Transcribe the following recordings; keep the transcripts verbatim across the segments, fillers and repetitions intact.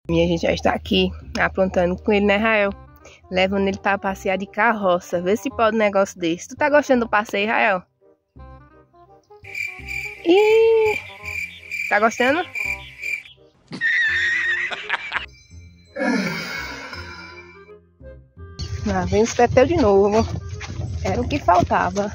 Minha gente já está aqui aprontando com ele, né, Rael? Levando ele para passear de carroça. Vê se pode um negócio desse. Tu tá gostando do passeio, Rael? Ih! Tá gostando? Lá vem os tetel de novo. Era o que faltava.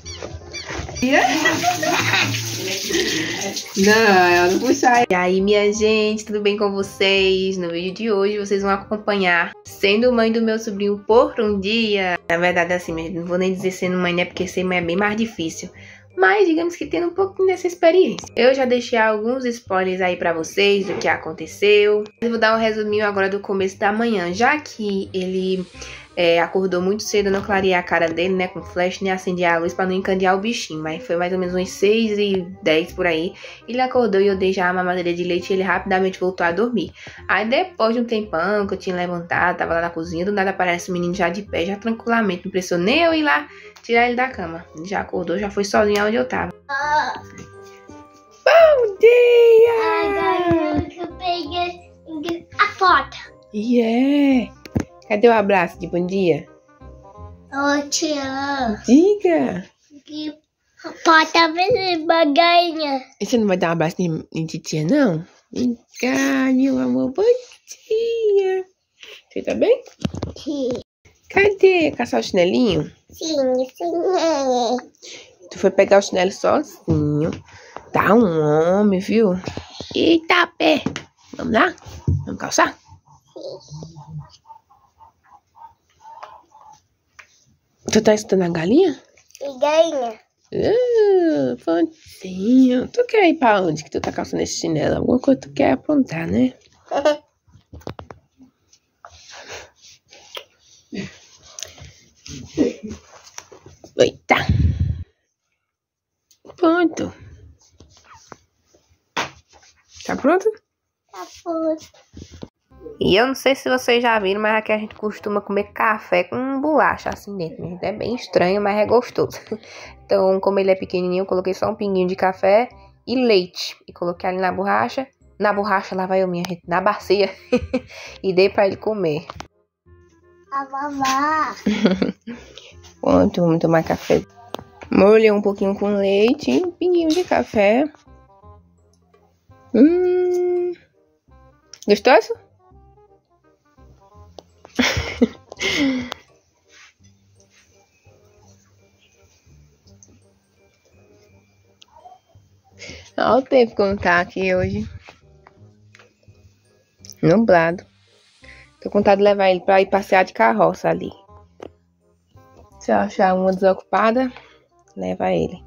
Não, eu não puxar. E aí, minha gente, tudo bem com vocês? No vídeo de hoje vocês vão acompanhar sendo mãe do meu sobrinho por um dia. Na verdade, assim, não vou nem dizer sendo mãe, né? Porque ser mãe é bem mais difícil. Mas digamos que tendo um pouquinho dessa experiência. Eu já deixei alguns spoilers aí pra vocês do que aconteceu. Eu vou dar um resuminho agora do começo da manhã, já que ele é, acordou muito cedo, eu não clareei a cara dele, né, com flash, nem acendi a luz pra não encandear o bichinho. Mas foi mais ou menos umas seis e dez por aí. Ele acordou e eu dei já a mamadeira de leite e ele rapidamente voltou a dormir. Aí depois de um tempão que eu tinha levantado, tava lá na cozinha, do nada aparece o menino já de pé, já tranquilamente. Não precisou nem eu ir lá tirar ele da cama. Ele já acordou, já foi sozinho onde eu tava. Ah. Bom dia! Agora eu peguei a foto. Yeah! Cadê o abraço de bom dia? Eu te amo. Diga! Que foto bem bagainha. E você não vai dar um abraço em, em titia, não? Vem cá, meu amor. Bom dia! Você tá bem? Sim. Cadê? Caçar o chinelinho? Sim, sim. Tu foi pegar o chinelo sozinho. Tá um homem, viu? Eita, pé! Vamos lá? Vamos calçar? Sim. Tu tá escutando a galinha? E galinha. Ah, pontinho. Tu quer ir pra onde que tu tá calçando esse chinelo? Alguma coisa tu quer aprontar, né? Eita. Pronto. Tá pronto? Tá pronto. E eu não sei se vocês já viram, mas aqui a gente costuma comer café com bolacha assim dentro. É bem estranho, mas é gostoso. Então, como ele é pequenininho, eu coloquei só um pinguinho de café e leite. E coloquei ali na borracha. Na borracha, lá vai eu, minha gente, na bacia. E dei pra ele comer. A vovó. Pronto, vamos tomar café. Molhei um pouquinho com leite e um pinguinho de café. Hum. Gostoso? Olha o tempo como tá aqui hoje. Nublado. Tô com vontade de levar ele pra ir passear de carroça ali. Se eu achar uma desocupada, leva ele.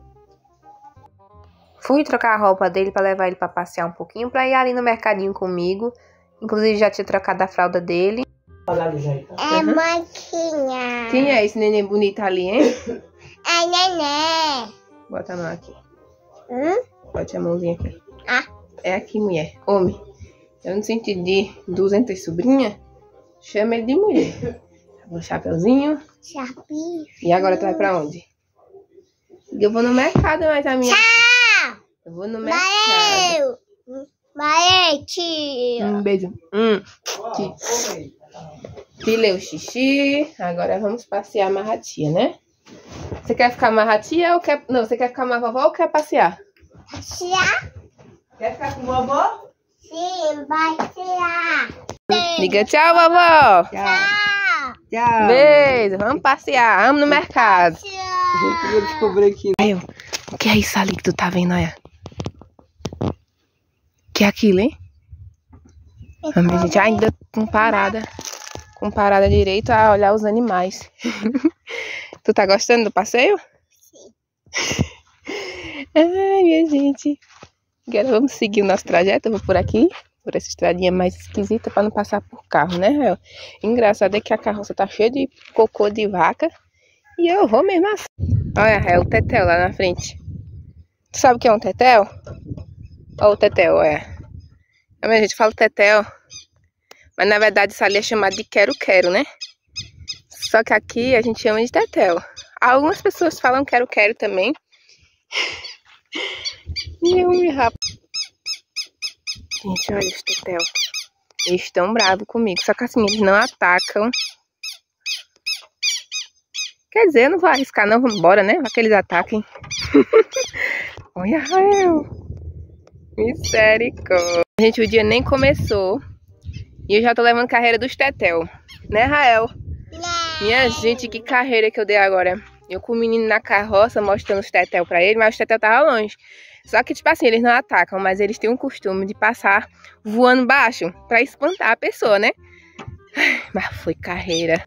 Fui trocar a roupa dele pra levar ele pra passear um pouquinho, pra ir ali no mercadinho comigo. Inclusive já tinha trocado a fralda dele. É Uhum. Maquinha. Quem é esse neném bonito ali, hein? É neném. Bota a mão aqui. Hum? Bote a mãozinha aqui. Ah. É aqui, mulher. Homem. Eu não senti de duzentas sobrinhas. Chama ele de mulher. Um chapeuzinho. Chapinho. E agora tu vai pra onde? Eu vou no mercado, mas a minha... Tchau. Eu vou no mercado. Valeu. Valeu, tio. Um beijo. Hum. Te... Te leu xixi. Agora vamos passear mais a tia, né? Você quer ficar mais a tia ou quer... Não, você quer ficar mais a vovó ou quer passear? Passear? Quer ficar com vovó? Sim, passear. Diga tchau, vovó. Tchau. Tchau. Beijo. Vamos passear. Vamos no mercado. Tchau. Eu descobri aqui. Aí, o que é isso ali que tu tá vendo, olha? Que é aquilo, hein? A minha gente ainda com parada. Com parada direito a olhar os animais. Tu tá gostando do passeio? Sim. Ai, minha gente. Agora vamos seguir o nosso trajeto. Eu vou por aqui. Por essa estradinha mais esquisita pra não passar por carro, né, Rael? Engraçado é que a carroça tá cheia de cocô de vaca. E eu vou mesmo assim. Olha, Rael, o tetel lá na frente. Tu sabe o que é um tetel? Olha o tetel, olha. A minha gente fala tetel. Mas na verdade isso ali é chamado de quero-quero, né? Só que aqui a gente chama de tetel. Algumas pessoas falam quero-quero também. E eu me rapo. Gente, olha esse tetel. Eles estão bravos comigo, só que assim, eles não atacam. Quer dizer, eu não vou arriscar não, vamos embora, né? Vai que eles ataquem. Olha, Rael. Misericórdia. Gente, o dia nem começou e eu já tô levando carreira dos tetel. Né, Rael? Não. Minha gente, que carreira que eu dei agora. Eu com o menino na carroça mostrando os tetel pra ele, mas os tetel tava longe. Só que, tipo assim, eles não atacam, mas eles têm um costume de passar voando baixo pra espantar a pessoa, né? Mas foi carreira.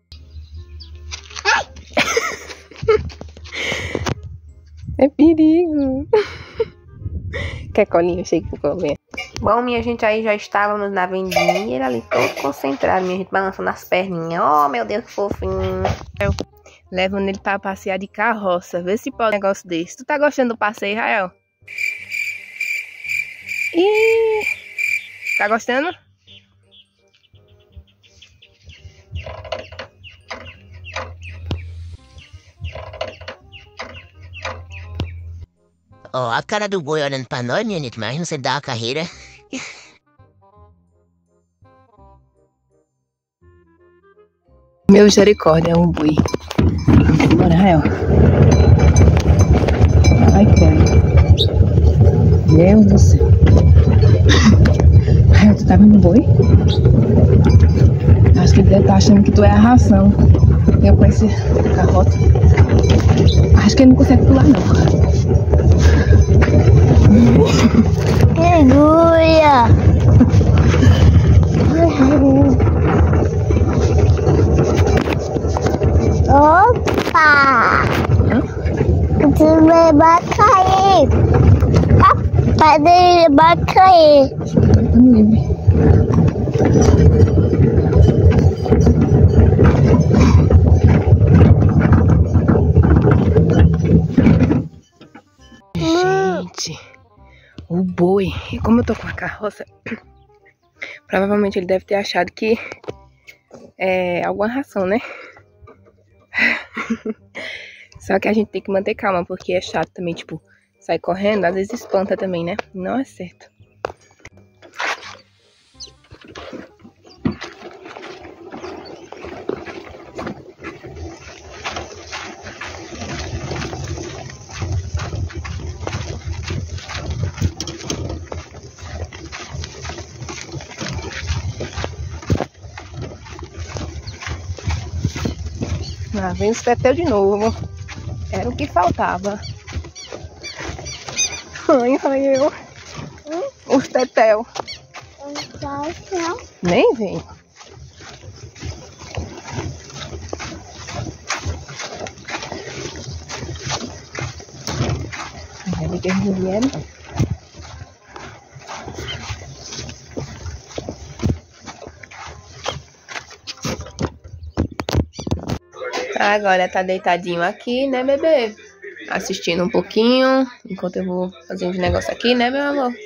É perigo. Quer colinha? Eu sei que colinha. Bom, minha gente, aí já estávamos na vendinha e ele ali todo concentrado, minha gente, balançando as perninhas. Oh, meu Deus, que fofinho. Eu levando ele pra passear de carroça. Vê se pode um negócio desse. Tu tá gostando do passeio, Rael? Ih, tá gostando? Ó, oh, a cara do boi olhando pra nós, minha gente, mas não sei dar a carreira. Meu misericórdia, é um boi. Bora, Rael. Ai, cara. Meu Deus do céu. Rael, tu tá vendo o boi? Acho que ele deve estar achando que tu é a ração. Eu com esse carroça. Acho que ele não consegue pular, não. Segura! Opa! Tu vai cair! Papai dele vai cair! Gente, o boi, como eu tô com a carroça, provavelmente ele deve ter achado que é alguma ração, né? Só que a gente tem que manter calma, porque é chato também, tipo, sair correndo, às vezes espanta também, né? Não é certo. Lá vem os tetel de novo. Era o que faltava. Ai, ai, eu. Hum? Os tetel. Não. Nem vem. Vai ver que eles não vieram. Agora tá deitadinho aqui, né, bebê? Assistindo um pouquinho, enquanto eu vou fazer uns negócios aqui, né, meu amor?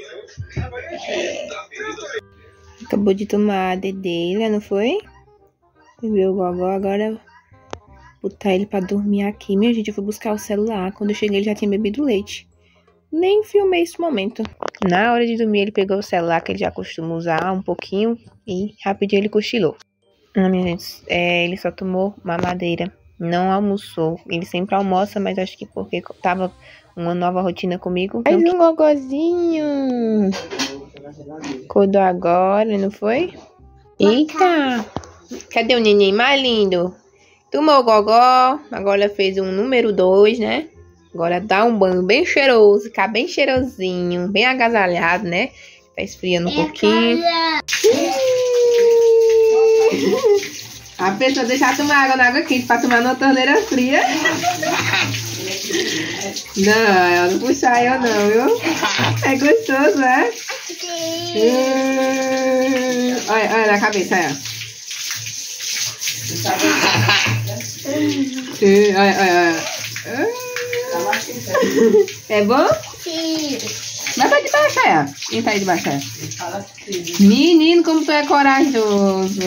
Acabou de tomar a dedeira, não foi? Bebeu o gogó, agora botar ele pra dormir aqui. Minha gente, eu fui buscar o celular. Quando eu cheguei, ele já tinha bebido leite. Nem filmei esse momento. Na hora de dormir, ele pegou o celular, que ele já costuma usar um pouquinho, e rapidinho ele cochilou. Não, minha gente, é, ele só tomou mamadeira. Não almoçou. Ele sempre almoça, mas acho que porque tava uma nova rotina comigo. Mais um gogozinho. Acordou agora, não foi? Eita! Cadê o neném mais lindo? Tomou o gogó. Agora fez um número dois, né? Agora dá um banho bem cheiroso. Ficar bem cheirosinho. Bem agasalhado, né? Tá esfriando um pouquinho. A pessoa deixar tomar água na água quente pra tomar numa torneira fria. Não, eu não puxar eu não, viu? É gostoso, né? Hum, olha, olha na cabeça, olha. Hum, olha, olha, olha. É bom? Sim. Vai pra debaixo, olha. Quem tá aí debaixo, olha. Menino, como tu é corajoso.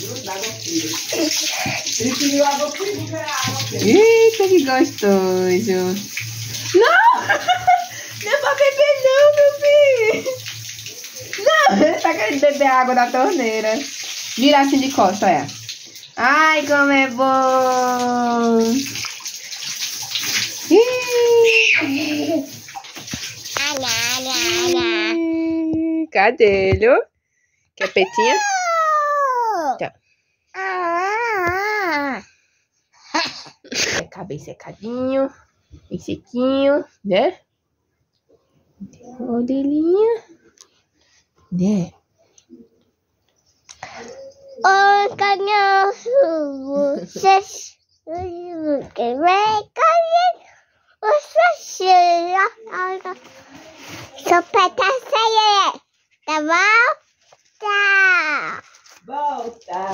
Eita, que gostoso. Não! Não é pra beber não, meu filho. Não, ele tá querendo beber a água da torneira. Vira assim de costas, olha. Ai, como é bom. Cadê ele? Quer petinha? Tá. Secar bem secadinho. Bem sequinho, né? Modelinha. Né? Ô, canhoso, vocês... Quem vai cair? Você cheira. Só peta saia. Tá bom? Tá. Volta.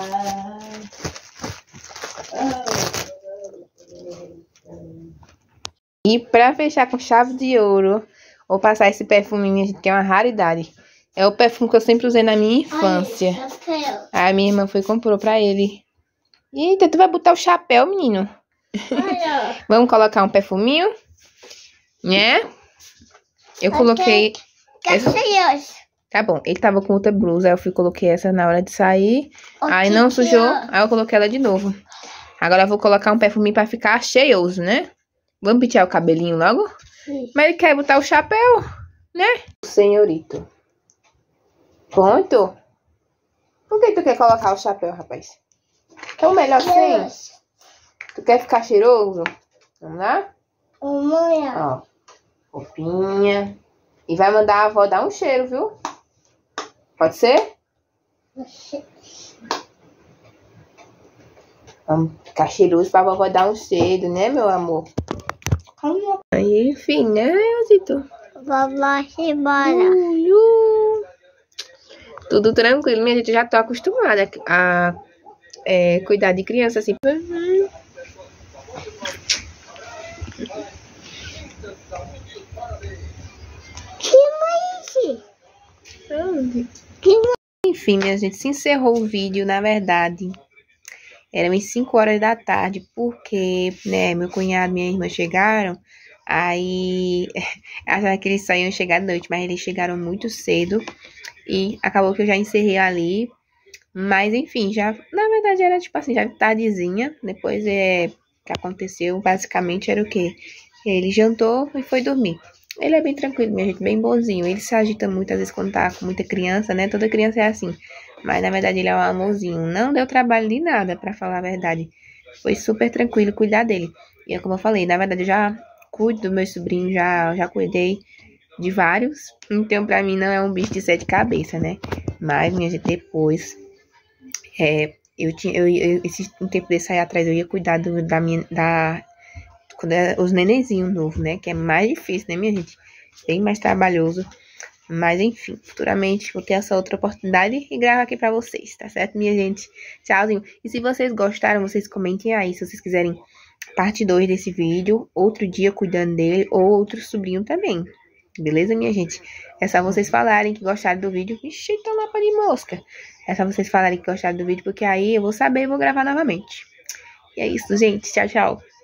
E pra fechar com chave de ouro, vou passar esse perfuminho, gente, que é uma raridade. É o perfume que eu sempre usei na minha infância. A minha irmã foi e comprou pra ele. Eita, tu vai botar o chapéu, menino? Olha. Vamos colocar um perfuminho, né? Eu coloquei... essa... Tá bom, ele tava com outra blusa, aí eu fui coloquei essa na hora de sair. Aí não sujou, aí eu coloquei ela de novo. Agora eu vou colocar um perfuminho pra ficar cheioso, né? Vamos pentear o cabelinho logo? Sim. Mas ele quer botar o chapéu, né? Senhorito. Pronto? Por que tu quer colocar o chapéu, rapaz? É o melhor sem? Tu quer ficar cheiroso? Vamos lá? Mãe. Ó, roupinha. E vai mandar a avó dar um cheiro, viu? Pode ser? Vamos ficar cheiroso pra vovó dar um cheiro, né, meu amor? Como? Aí, enfim, né, Zito? Vovó se embora. Uh, uh. Tudo tranquilo, minha gente. Já tô acostumada a é, cuidar de criança assim. Uhum. Enfim, minha gente, se encerrou o vídeo, na verdade. Eram as cinco horas da tarde, porque, né, meu cunhado e minha irmã chegaram. Aí, achava que eles só iam chegar à noite, mas eles chegaram muito cedo. E acabou que eu já encerrei ali. Mas, enfim, já, na verdade, era tipo assim, já tardezinha. Depois, é, o que aconteceu, basicamente, era o quê? Ele jantou e foi dormir. Ele é bem tranquilo, minha gente, bem bonzinho. Ele se agita muito, às vezes, quando tá com muita criança, né? Toda criança é assim. Mas, na verdade, ele é um amorzinho. Não deu trabalho de nada, pra falar a verdade. Foi super tranquilo cuidar dele. E é como eu falei, na verdade, eu já cuido do meu sobrinho, já, já cuidei de vários. Então, pra mim, não é um bicho de sete cabeças, né? Mas, minha gente, depois... É, eu tinha... Eu, eu, esse, um tempo desse aí atrás, eu ia cuidar do, da minha... Da, quando é os nenenzinhos novos, né? Que é mais difícil, né, minha gente? Bem mais trabalhoso. Mas, enfim, futuramente vou ter essa outra oportunidade e gravo aqui pra vocês, tá certo, minha gente? Tchauzinho. E se vocês gostaram, vocês comentem aí, se vocês quiserem parte dois desse vídeo, outro dia cuidando dele, ou outro sobrinho também. Beleza, minha gente? É só vocês falarem que gostaram do vídeo. Ixi, tá lá para de mosca. É só vocês falarem que gostaram do vídeo, porque aí eu vou saber e vou gravar novamente. E é isso, gente. Tchau, tchau.